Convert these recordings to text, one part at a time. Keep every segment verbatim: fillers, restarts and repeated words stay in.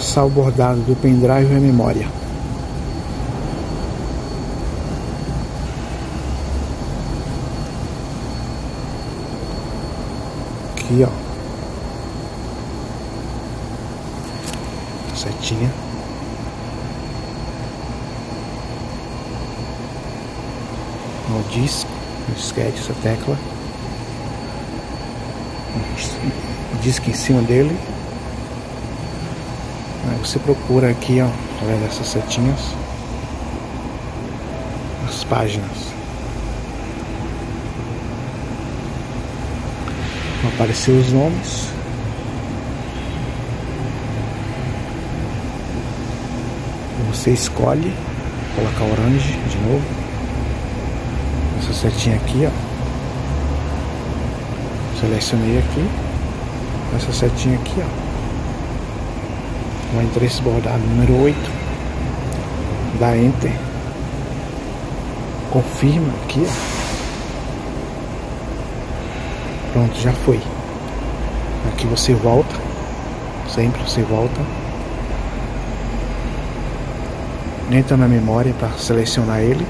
passar o bordado do pendrive e a memória. Aqui, ó, setinha. No disco, no disquete, essa tecla. O disco em cima dele. Aí você procura aqui, ó, através dessas setinhas, as páginas. Vão aparecer os nomes. Você escolhe colocar orange de novo. Essa setinha aqui, ó. Selecionei aqui. Essa setinha aqui, ó. Vai entrar esse bordado número oito. Dá Enter. Confirma aqui, ó. Pronto, já foi. Aqui você volta. Sempre você volta. Entra na memória para selecionar ele.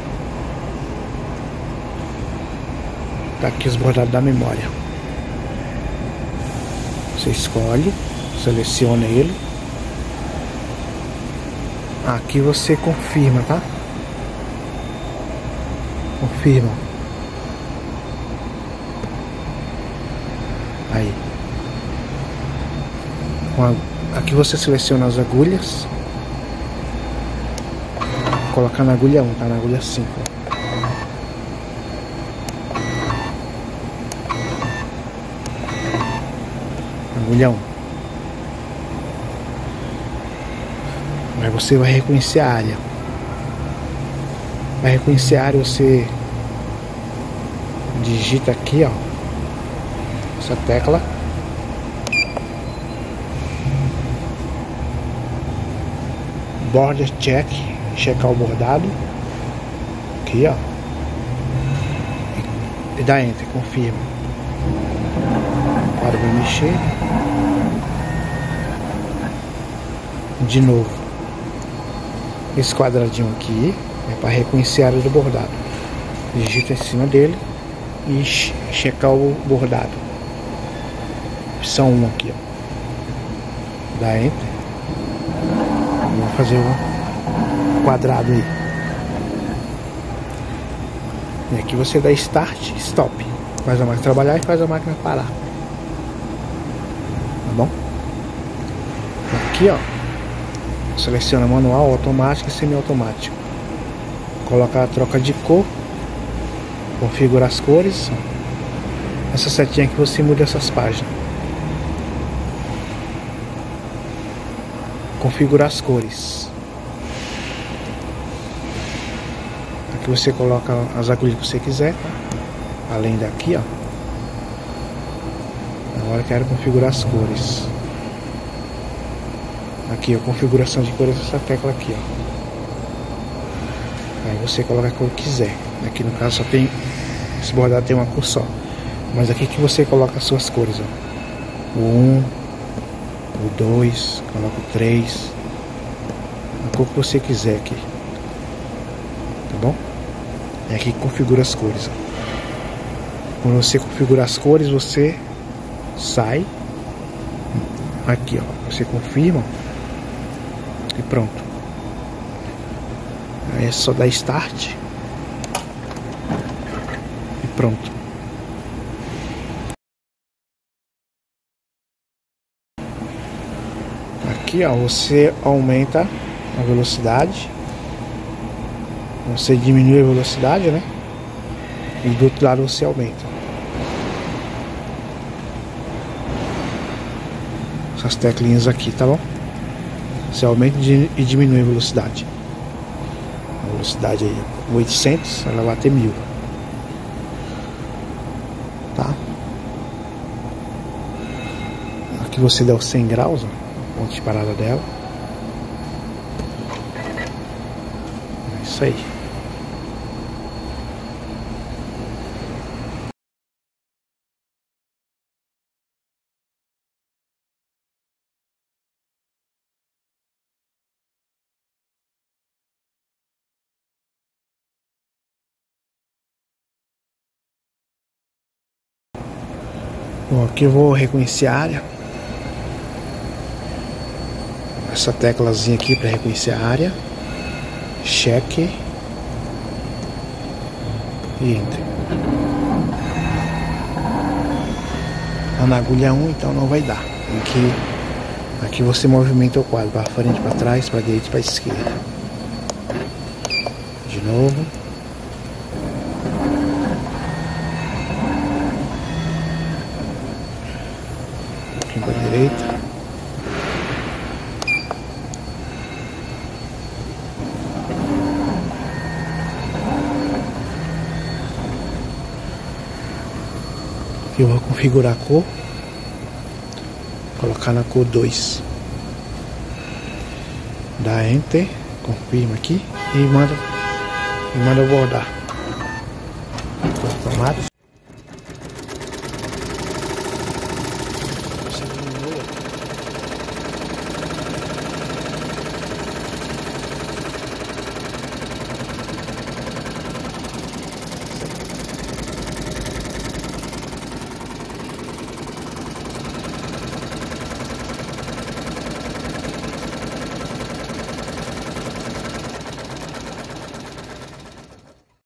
Tá aqui os bordados da memória. Você escolhe, seleciona ele. Aqui você confirma, tá? Confirma. Aí. Aqui você seleciona as agulhas. Colocar na agulha um, tá? Na agulha cinco. Agulha um. Aí você vai reconhecer a área. Vai reconhecer a área, você digita aqui, ó, essa tecla. Border check, checar o bordado. Aqui, ó. E dá Enter, confirma. Agora vai mexer. De novo. Esse quadradinho aqui é para reconhecer a área do bordado. Digita em cima dele e checar o bordado. Opção um aqui, ó. Dá Enter. Vou fazer um quadrado aí. E aqui você dá Start e Stop. Faz a máquina trabalhar e faz a máquina parar. Tá bom? Aqui, ó. Seleciona manual, automático e semiautomático. Colocar a troca de cor. Configura as cores. Essa setinha que você muda essas páginas. Configurar as cores. Aqui você coloca as agulhas que você quiser, tá? Além daqui, ó. Agora eu quero configurar as cores. Aqui, ó, configuração de cores, essa tecla aqui, ó. Aí você coloca a cor que quiser. Aqui no caso só tem, esse bordado tem uma cor só. Mas aqui que você coloca as suas cores, ó. O um, o dois, coloca o três. A cor que você quiser aqui. Tá bom? É aqui que configura as cores, ó. Quando você configura as cores, você sai. Aqui, ó. Você confirma. E pronto. Aí é só dar Start. E pronto. Aqui, ó, você aumenta a velocidade. Você diminui a velocidade, né? E do outro lado você aumenta. Essas teclinhas aqui, tá bom? Você aumenta e diminui a velocidade. A velocidade aí, oitocentos, ela vai ter mil. Tá? Aqui você dá os cem graus, ó, ponto de parada dela. É isso aí. Bom, aqui eu vou reconhecer a área. Essa teclazinha aqui para reconhecer a área. Cheque. E entre. Tá na agulha um, então não vai dar. Tem que... Aqui você movimenta o quadro para frente, para trás, para direita e para esquerda. De novo. Um pouquinho para direita. Aqui eu vou configurar a cor. Colocar na cor dois. Dá Enter, confirma aqui e manda, e manda bordar. Automático.